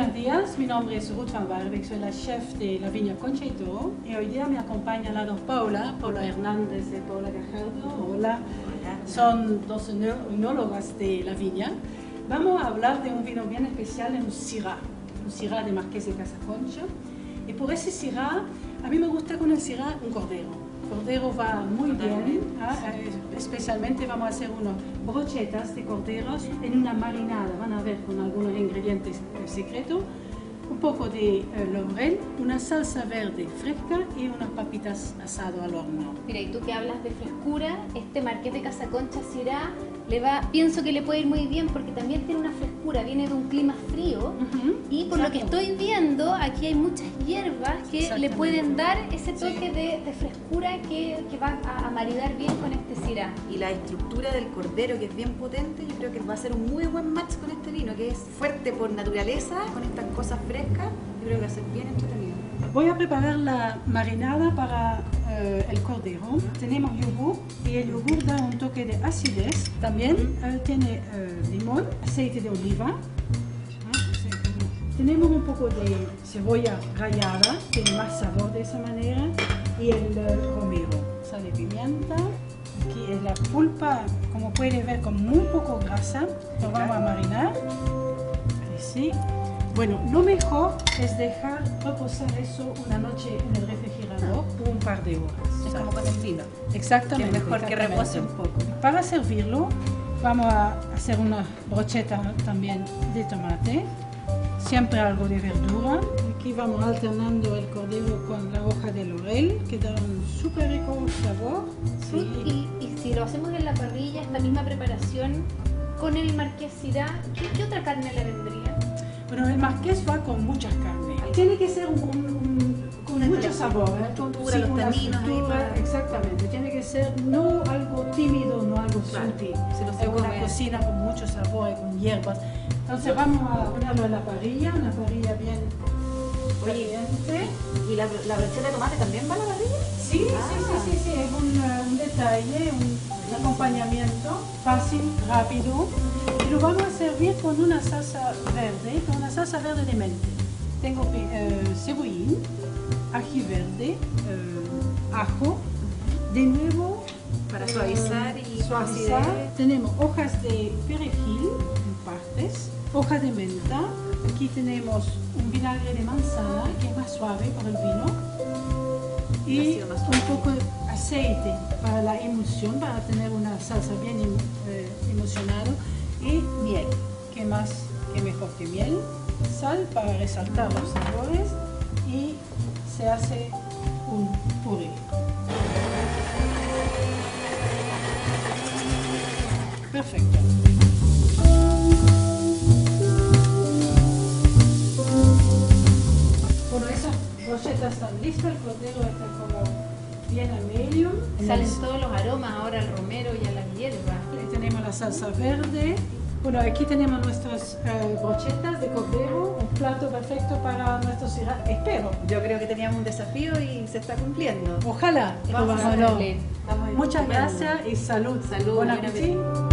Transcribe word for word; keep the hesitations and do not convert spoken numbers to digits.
Buenos días, mi nombre es Ruth van Waalbeek, soy la chef de la viña Concha y Toro y hoy día me acompaña al lado Paula, Paula Hernández y Paula Gajardo. Hola. Son dos enólogas de la viña. Vamos a hablar de un vino bien especial, un Syrah, un Syrah de Marqués de Casa Concha. Y por ese Syrah, a mí me gusta con el Syrah un cordero. El cordero va muy bien, ¿eh? Especialmente vamos a hacer unas brochetas de corderos en una marinada, van a ver con algunos ingredientes secretos. Un poco de eh, laurel, una salsa verde fresca y unas papitas asado al horno. Mira, y tú que hablas de frescura, este Marqués de Casa Concha Syrah le va, pienso que le puede ir muy bien porque también tiene una frescura, viene de un clima frío. Uh-huh. Y por Exacto. lo que estoy viendo, aquí hay muchas hierbas que le pueden dar ese toque sí. de, de frescura que, que va a, a maridar bien con este Syrah. Y la estructura del cordero, que es bien potente, yo creo que va a ser un muy buen match con este vino, que es fuerte por naturaleza, con estas cosas frescas. Yo creo que va a ser bien entretenido. Voy a preparar la marinada para eh, el cordero. Tenemos yogur y el yogur da un toque de acidez. También eh, tiene eh, limón, aceite de oliva. Tenemos un poco de cebolla rallada, tiene más sabor de esa manera. Y el eh, romero, sal de pimienta. Aquí es la pulpa, como pueden ver, con muy poco grasa. Lo vamos a marinar. Así. Bueno, lo mejor es dejar reposar eso una noche en el refrigerador por un par de horas. Es como con el vino. Exactamente. Que es mejor que repose un poco. Para servirlo, vamos a hacer una brocheta también de tomate. Siempre algo de verdura. Aquí vamos alternando el cordero con la hoja de laurel, que da un súper rico sabor. Sí. Y, y si lo hacemos en la parrilla, esta misma preparación, con el Marqués Syrah, ¿qué, qué otra carne le vendría? Bueno, el Marqués va con muchas carnes. Tiene que ser un, un, un, con mucho sabor, ¿eh? Estructura, sí, los taninos, estructura, exactamente. Tiene que ser no algo tímido, no algo claro, sutil. Es una comer. Cocina con mucho sabor, con hierbas. Entonces vamos a ponerlo en la parrilla, una parrilla bien caliente. ¿Y la, la brocheta de tomate también va a la parrilla? Sí, ah. sí, sí, sí, sí, es un, un detalle, un, un acompañamiento fácil, rápido. Y lo vamos a servir con una salsa verde, con una salsa verde de mente. Tengo eh, cebollín, ají verde, eh, ajo, de nuevo para suavizar eh, y suavizar. Tenemos hojas de perejil en partes, hojas de menta. Aquí tenemos un vinagre de manzana que es más suave para el vino y un poco de aceite para la emulsión, para tener una salsa bien eh, emulsionada. Y miel, que más que mejor que miel, sal para resaltar los sabores y se hace un puré. Perfecto. Bueno, esas brochetas están listas, el cordero está como bien a medio. Salen todos los aromas ahora al romero y a las hierbas. Tenemos la salsa verde. Bueno, aquí tenemos nuestras eh, brochetas de cordero, un plato perfecto para nuestro Syrah, espero. Yo creo que teníamos un desafío y se está cumpliendo. Ojalá. Vamos a cumplir. Muchas gracias y salud. Salud. Buen apetito.